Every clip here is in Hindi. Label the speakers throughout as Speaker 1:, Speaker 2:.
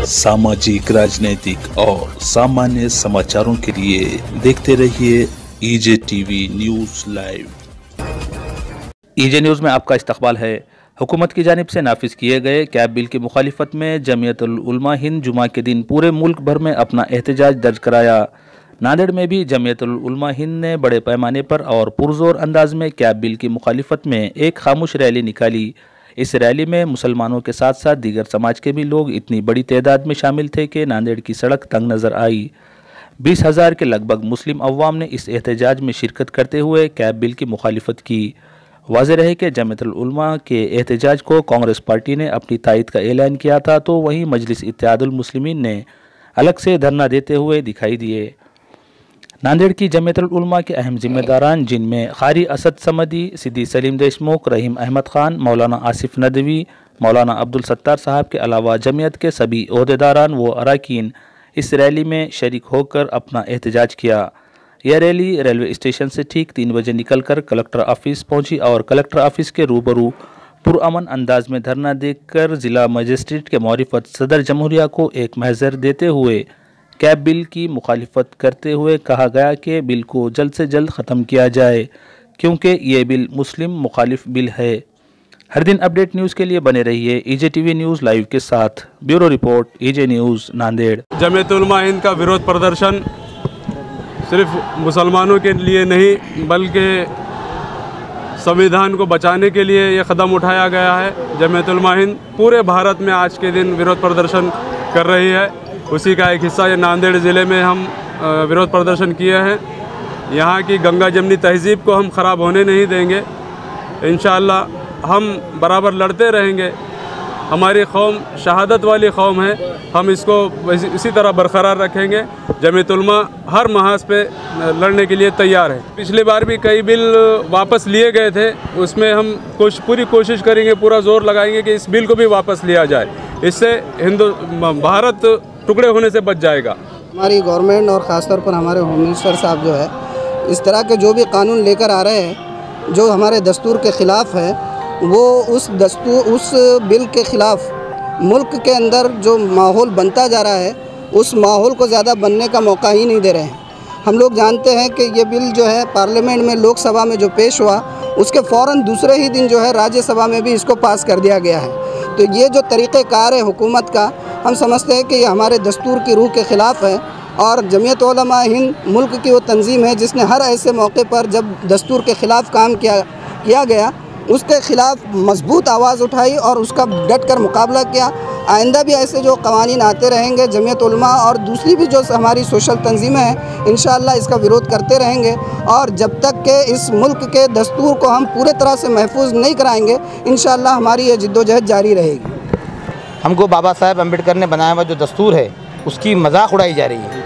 Speaker 1: सामाजिक, राजनीतिक और सामान्य समाचारों के लिए देखते रहिए EJ TV news live. EJ news में आपका इस्तकबाल है। हुकूमत की जानिब से नाफिज किए गए कैब बिल की मुखालिफत में जमीयतुल उलमा हिंद जुमा के दिन पूरे मुल्क भर में अपना एहतजाज दर्ज कराया। नांदेड़ में भी जमीयतुल उलमा हिंद ने बड़े पैमाने पर और पुरजोर अंदाज में कैब बिल की मुखालिफत में एक खामोश रैली निकाली। इस रैली में मुसलमानों के साथ साथ दीगर समाज के भी लोग इतनी बड़ी तादाद में शामिल थे कि नांदेड़ की सड़क तंग नजर आई। 20,000 के लगभग मुस्लिम अवाम ने इस एहतजाज में शिरकत करते हुए कैब बिल की मुखालिफत की। वाज़ेह रहे कि जमीयतुल उलमा के एहतजाज को कांग्रेस पार्टी ने अपनी तायद का ऐलान किया था, तो वहीं मजलिस इत्तेहादुल मुस्लिमीन ने अलग से धरना देते हुए दिखाई दिए। नांदेड़ की जमीयतुल उलमा के अहम जिम्मेदारान, जिनमें कारी असद समदी, सिद्दी सलीम देशमुख, रहीम अहमद खान, मौलाना आसिफ नदवी, मौलाना अब्दुल सत्तार साहब के अलावा जमीयत के सभी ओहदेदारान व अरकान इस रैली में शरीक होकर अपना एहतजाज किया। यह रैली रेलवे स्टेशन से ठीक 3 बजे निकलकर कलेक्टर ऑफिस पहुंची और कलेक्टर ऑफिस के रूबरू पुरअमन अंदाज में धरना देकर जिला मजिस्ट्रेट के मौरिफत सदर जमहूरिया को एक महजर देते हुए कैब बिल की मुखालिफत करते हुए कहा गया कि बिल को जल्द से जल्द ख़त्म किया जाए, क्योंकि ये बिल मुस्लिम मुखालिफ बिल है। हर दिन अपडेट न्यूज़ के लिए बने रहिए ईजे टीवी न्यूज़ लाइव के साथ। Bureau report, EJ news, Nanded.
Speaker 2: Jamiatul Ulama Hind का विरोध प्रदर्शन सिर्फ मुसलमानों के लिए नहीं बल्कि संविधान को बचाने के लिए ये कदम उठाया गया है। जमीयतुल उलमा हिंद पूरे भारत में आज के दिन विरोध प्रदर्शन कर रही है। उसी का एक हिस्सा ये नांदेड़ ज़िले में हम विरोध प्रदर्शन किए हैं। यहाँ की गंगा जमनी तहज़ीब को हम ख़राब होने नहीं देंगे। इंशाअल्लाह हम बराबर लड़ते रहेंगे। हमारी कौम शहादत वाली कौम है, हम इसको इसी तरह बरकरार रखेंगे। जमीयतुल उलमा हर महाज पे लड़ने के लिए तैयार है। पिछली बार भी कई बिल वापस लिए गए थे, उसमें हम पूरी कोशिश करेंगे, पूरा जोर लगाएंगे कि इस बिल को भी वापस लिया जाए। इससे भारत टुकड़े होने से बच जाएगा।
Speaker 3: हमारी गवर्नमेंट और ख़ासतौर पर हमारे होम मिनिस्टर साहब जो है, इस तरह के जो भी कानून लेकर आ रहे हैं जो हमारे दस्तूर के ख़िलाफ़ है, वो उस बिल के ख़िलाफ़ मुल्क के अंदर जो माहौल बनता जा रहा है, उस माहौल को ज़्यादा बनने का मौका ही नहीं दे रहे हैं। हम लोग जानते हैं कि ये बिल जो है पार्लियामेंट में, लोकसभा में जो पेश हुआ, उसके फ़ौरन दूसरे ही दिन जो है राज्यसभा में भी इसको पास कर दिया गया है। तो ये जो तरीक़ेकार है हुकूमत का, हम समझते हैं कि ये हमारे दस्तूर की रूह के ख़िलाफ़ है। और जमीयत उलमा हिंद मुल्क की वो तंजीम है जिसने हर ऐसे मौके पर जब दस्तूर के ख़िलाफ़ काम किया गया, उसके ख़िलाफ़ मजबूत आवाज़ उठाई और उसका डट कर मुकाबला किया। आइंदा भी ऐसे जो कवानीन आते रहेंगे, जमीयत उलमा और दूसरी भी जो हमारी सोशल तंजीमें हैं, इंशाअल्लाह इसका विरोध करते रहेंगे। और जब तक के इस मुल्क के दस्तूर को हम पूरे तरह से महफूज नहीं कराएंगे, इंशाअल्लाह हमारी ये जिद्दोजहद जारी रहेगी।
Speaker 4: हमको बाबा साहब अम्बेडकर ने बनाया हुआ जो दस्तूर है, उसकी मजाक उड़ाई जा रही है,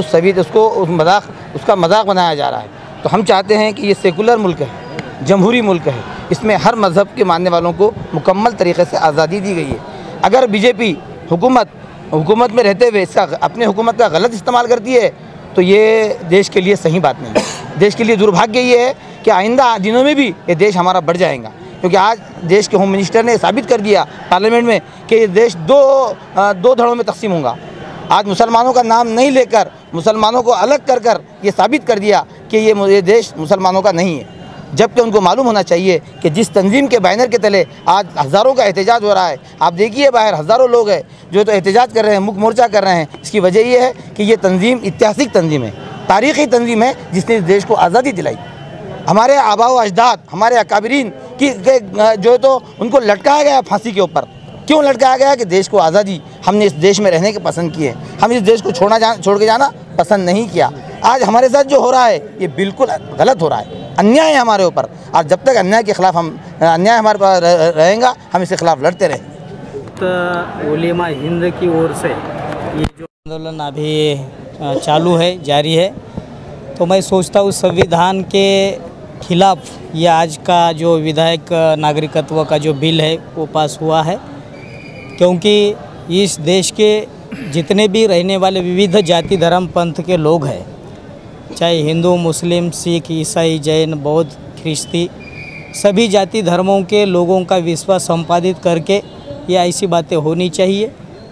Speaker 4: उसका मजाक बनाया जा रहा है। तो हम चाहते हैं कि ये सेकुलर मुल्क है, जमहूरी मुल्क है, इसमें हर मज़हब के मानने वालों को मुकम्मल तरीक़े से आज़ादी दी गई है। अगर बीजेपी हुकूमत में रहते हुए इसका अपने हुकूमत का गलत इस्तेमाल करती है, तो ये देश के लिए सही बात नहीं है। देश के लिए दुर्भाग्य ये है कि आइंदा दिनों में भी ये देश हमारा बढ़ जाएगा, क्योंकि आज देश के होम मिनिस्टर ने साबित कर दिया पार्लियामेंट में कि ये देश दो धड़ों में तकसीम होगा। आज मुसलमानों का नाम नहीं लेकर, मुसलमानों को अलग कर ये साबित कर दिया कि ये देश मुसलमानों का नहीं है। जबकि उनको मालूम होना चाहिए कि जिस तंजीम के बैनर के तले आज हज़ारों का एहतजाज हो रहा है, आप देखिए बाहर हज़ारों लोग हैं जो तो एहतजाज कर रहे हैं, मुख मोर्चा कर रहे हैं। इसकी वजह ये है कि ये तंजीम ऐतिहासिक तंजीम है, तारीख़ी तंजीम है, जिसने इस देश को आज़ादी दिलाई। हमारे आबा व अजदाद, हमारे अकाबरीन की जो है तो उनको लटकाया गया फांसी के ऊपर। क्यों लटकाया गया? कि देश को आज़ादी, हमने इस देश में रहने के पसंद किए, हम इस देश को छोड़ के जाना पसंद नहीं किया। आज हमारे साथ जो हो रहा है ये बिल्कुल गलत हो रहा है, अन्याय है हमारे ऊपर। और जब तक अन्याय के ख़िलाफ़ अन्याय हमारे पास रहेगा, हम इसके ख़िलाफ़ लड़ते रहेंगे।
Speaker 5: उलेमा हिंद की ओर से ये जो आंदोलन अभी चालू है, जारी है, तो मैं सोचता हूँ संविधान के खिलाफ़ ये आज का जो विधायक नागरिकत्व का जो बिल है वो पास हुआ है। क्योंकि इस देश के जितने भी रहने वाले विविध जाति धर्म पंथ के लोग हैं, चाहे हिंदू, मुस्लिम, सिख, ईसाई, जैन, बौद्ध, ख्रिस्ती, सभी जाति धर्मों के लोगों का विश्वास संपादित करके ये ऐसी बातें होनी चाहिए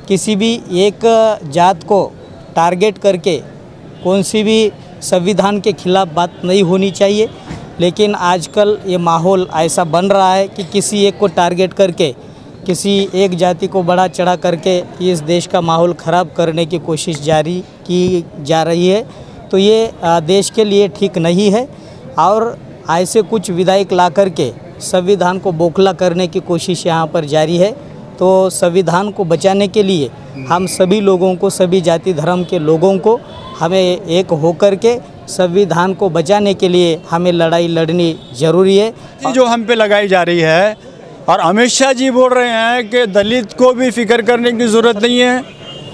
Speaker 5: किसी भी एक जात को टारगेट करके कौन सी भी संविधान के खिलाफ बात नहीं होनी चाहिए। लेकिन आजकल ये माहौल ऐसा बन रहा है कि किसी एक को टारगेट करके, किसी एक जाति को बढ़ा चढ़ा करके इस देश का माहौल ख़राब करने की कोशिश जारी की जा रही है। तो ये देश के लिए ठीक नहीं है और ऐसे कुछ विधायक ला करके संविधान को बौखला करने की कोशिश यहाँ पर जारी है। तो संविधान को बचाने के लिए हम सभी लोगों को, सभी जाति धर्म के लोगों को हमें एक होकर के संविधान को बचाने के लिए हमें लड़ाई लड़नी ज़रूरी है।
Speaker 6: जो हम पे लगाई जा रही है, और अमित शाह जी बोल रहे हैं कि दलित को भी फिक्र करने की ज़रूरत नहीं है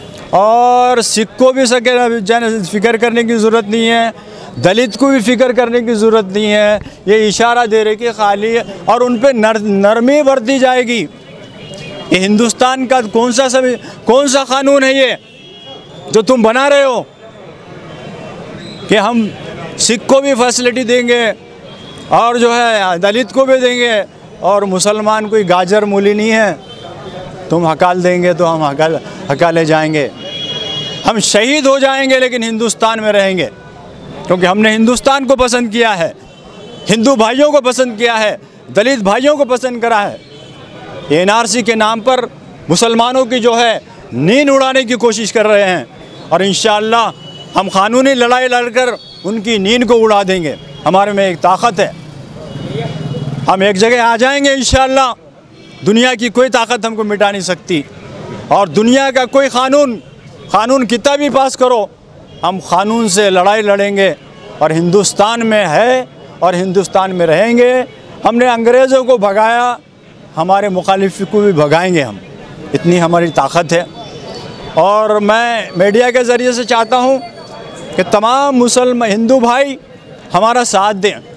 Speaker 6: और सिख को भी फिक्र करने की ज़रूरत नहीं है, दलित को भी फिक्र करने की ज़रूरत नहीं है। ये इशारा दे रहे कि खाली, और उन पे नरमी बरती जाएगी। ये हिंदुस्तान का कौन सा कानून है ये जो तुम बना रहे हो कि हम सिख को भी फैसिलिटी देंगे और जो है दलित को भी देंगे, और मुसलमान कोई गाजर मूली नहीं है, तुम हकाल देंगे तो हम हकाले जाएंगे। हम शहीद हो जाएंगे लेकिन हिंदुस्तान में रहेंगे, क्योंकि हमने हिंदुस्तान को पसंद किया है, हिंदू भाइयों को पसंद किया है, दलित भाइयों को पसंद करा है। एनआरसी के नाम पर मुसलमानों की जो है नींद उड़ाने की कोशिश कर रहे हैं, और इंशाअल्लाह हम कानूनी लड़ाई लड़कर उनकी नींद को उड़ा देंगे। हमारे में एक ताकत है, हम एक जगह आ जाएंगे इंशाअल्लाह। दुनिया की कोई ताकत हमको मिटा नहीं सकती, और दुनिया का कोई कानून कितना भी पास करो, हम कानून से लड़ाई लड़ेंगे और हिंदुस्तान में है और हिंदुस्तान में रहेंगे। हमने अंग्रेज़ों को भगाया, हमारे मुखालिफ को भी भगाएंगे हम, इतनी हमारी ताकत है। और मैं मीडिया के ज़रिए से चाहता हूँ कि तमाम हिंदू भाई हमारा साथ दें।